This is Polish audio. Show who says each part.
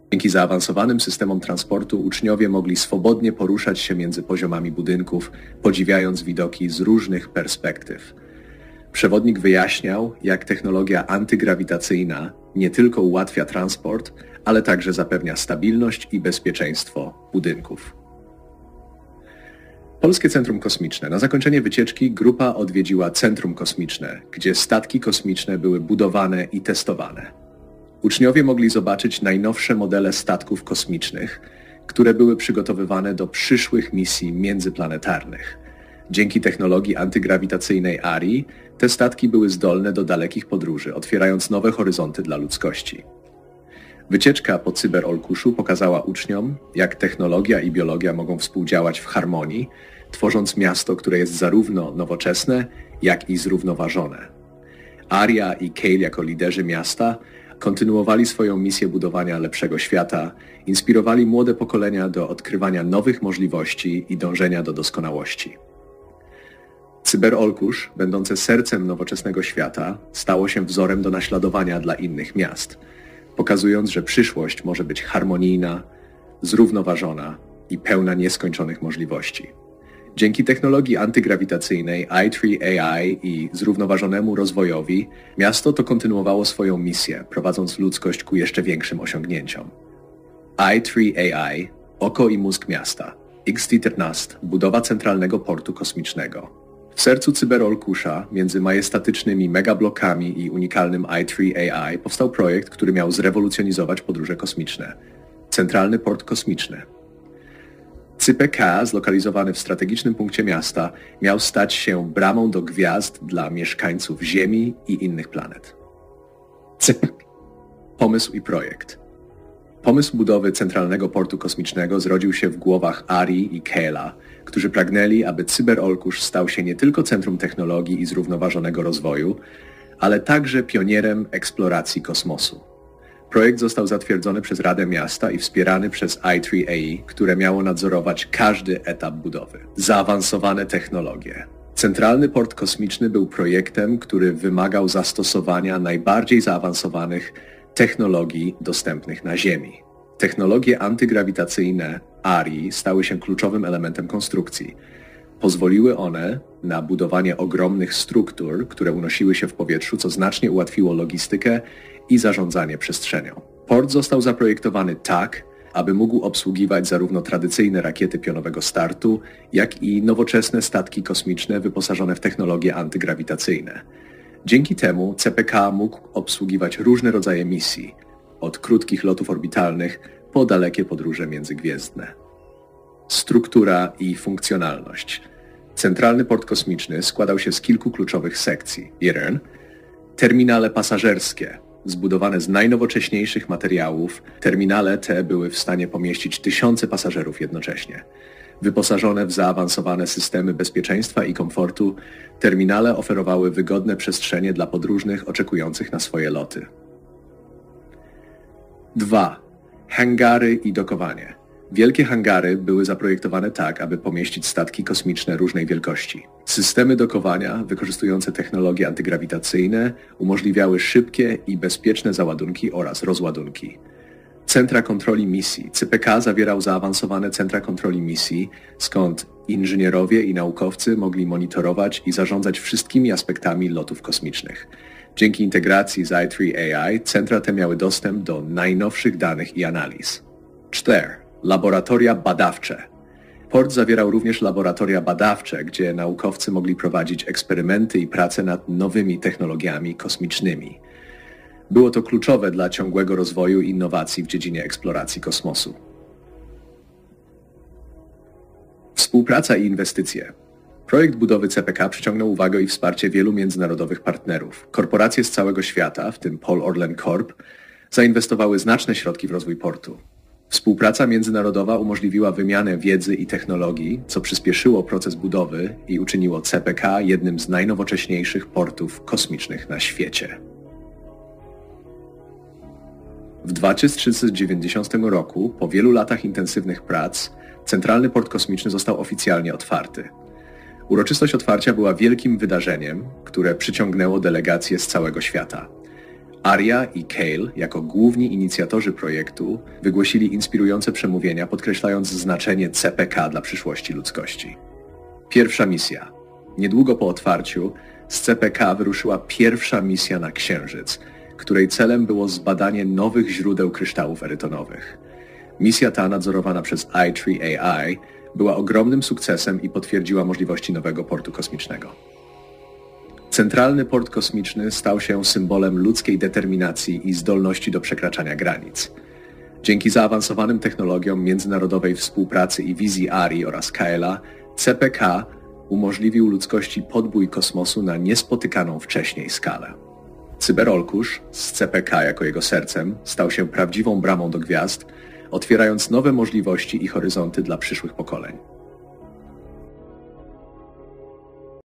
Speaker 1: Dzięki zaawansowanym systemom transportu uczniowie mogli swobodnie poruszać się między poziomami budynków, podziwiając widoki z różnych perspektyw. Przewodnik wyjaśniał, jak technologia antygrawitacyjna nie tylko ułatwia transport, ale także zapewnia stabilność i bezpieczeństwo budynków. Polskie Centrum Kosmiczne. Na zakończenie wycieczki grupa odwiedziła Centrum Kosmiczne, gdzie statki kosmiczne były budowane i testowane. Uczniowie mogli zobaczyć najnowsze modele statków kosmicznych, które były przygotowywane do przyszłych misji międzyplanetarnych. Dzięki technologii antygrawitacyjnej ARI te statki były zdolne do dalekich podróży, otwierając nowe horyzonty dla ludzkości. Wycieczka po Cyber-Olkuszu pokazała uczniom, jak technologia i biologia mogą współdziałać w harmonii, tworząc miasto, które jest zarówno nowoczesne, jak i zrównoważone. Aria i Cale jako liderzy miasta kontynuowali swoją misję budowania lepszego świata, inspirowali młode pokolenia do odkrywania nowych możliwości i dążenia do doskonałości. Cyber-Olkusz, będące sercem nowoczesnego świata, stało się wzorem do naśladowania dla innych miast, pokazując, że przyszłość może być harmonijna, zrównoważona i pełna nieskończonych możliwości. Dzięki technologii antygrawitacyjnej i3AI i zrównoważonemu rozwojowi, miasto to kontynuowało swoją misję, prowadząc ludzkość ku jeszcze większym osiągnięciom. i3AI – oko i mózg miasta. XT-14 – budowa centralnego portu kosmicznego. W sercu Cyber-Olkusza, między majestatycznymi megablokami i unikalnym i3AI powstał projekt, który miał zrewolucjonizować podróże kosmiczne. Centralny port kosmiczny. CPK, zlokalizowany w strategicznym punkcie miasta, miał stać się bramą do gwiazd dla mieszkańców Ziemi i innych planet. Pomysł i projekt. Pomysł budowy centralnego portu kosmicznego zrodził się w głowach Arii i Cale'a, którzy pragnęli, aby Cyber-Olkusz stał się nie tylko centrum technologii i zrównoważonego rozwoju, ale także pionierem eksploracji kosmosu. Projekt został zatwierdzony przez Radę Miasta i wspierany przez i3AI, które miało nadzorować każdy etap budowy. Zaawansowane technologie. Centralny port kosmiczny był projektem, który wymagał zastosowania najbardziej zaawansowanych technologii dostępnych na Ziemi. Technologie antygrawitacyjne ARI stały się kluczowym elementem konstrukcji. Pozwoliły one na budowanie ogromnych struktur, które unosiły się w powietrzu, co znacznie ułatwiło logistykę i zarządzanie przestrzenią. Port został zaprojektowany tak, aby mógł obsługiwać zarówno tradycyjne rakiety pionowego startu, jak i nowoczesne statki kosmiczne wyposażone w technologie antygrawitacyjne. Dzięki temu CPK mógł obsługiwać różne rodzaje misji, od krótkich lotów orbitalnych po dalekie podróże międzygwiezdne. Struktura i funkcjonalność. Centralny port kosmiczny składał się z kilku kluczowych sekcji. 1. Terminale pasażerskie. Zbudowane z najnowocześniejszych materiałów, terminale te były w stanie pomieścić tysiące pasażerów jednocześnie. Wyposażone w zaawansowane systemy bezpieczeństwa i komfortu, terminale oferowały wygodne przestrzenie dla podróżnych oczekujących na swoje loty. 2. Hangary i dokowanie. Wielkie hangary były zaprojektowane tak, aby pomieścić statki kosmiczne różnej wielkości. Systemy dokowania, wykorzystujące technologie antygrawitacyjne, umożliwiały szybkie i bezpieczne załadunki oraz rozładunki. Centra kontroli misji. CPK zawierał zaawansowane centra kontroli misji, skąd inżynierowie i naukowcy mogli monitorować i zarządzać wszystkimi aspektami lotów kosmicznych. Dzięki integracji z i3AI centra te miały dostęp do najnowszych danych i analiz. 4. Laboratoria badawcze. Port zawierał również laboratoria badawcze, gdzie naukowcy mogli prowadzić eksperymenty i prace nad nowymi technologiami kosmicznymi. Było to kluczowe dla ciągłego rozwoju i innowacji w dziedzinie eksploracji kosmosu. Współpraca i inwestycje. Projekt budowy CPK przyciągnął uwagę i wsparcie wielu międzynarodowych partnerów. Korporacje z całego świata, w tym Paul Orlen Corp., zainwestowały znaczne środki w rozwój portu. Współpraca międzynarodowa umożliwiła wymianę wiedzy i technologii, co przyspieszyło proces budowy i uczyniło CPK jednym z najnowocześniejszych portów kosmicznych na świecie. W 2390 roku, po wielu latach intensywnych prac, Centralny Port Kosmiczny został oficjalnie otwarty. Uroczystość otwarcia była wielkim wydarzeniem, które przyciągnęło delegacje z całego świata. Arya i Kale, jako główni inicjatorzy projektu, wygłosili inspirujące przemówienia, podkreślając znaczenie CPK dla przyszłości ludzkości. Pierwsza misja. Niedługo po otwarciu z CPK wyruszyła pierwsza misja na Księżyc, której celem było zbadanie nowych źródeł kryształów erytonowych. Misja ta, nadzorowana przez i3AI, była ogromnym sukcesem i potwierdziła możliwości nowego portu kosmicznego. Centralny port kosmiczny stał się symbolem ludzkiej determinacji i zdolności do przekraczania granic. Dzięki zaawansowanym technologiom międzynarodowej współpracy i wizji Arii oraz Kaela, CPK umożliwił ludzkości podbój kosmosu na niespotykaną wcześniej skalę. Cyberolkusz, z CPK jako jego sercem, stał się prawdziwą bramą do gwiazd, otwierając nowe możliwości i horyzonty dla przyszłych pokoleń.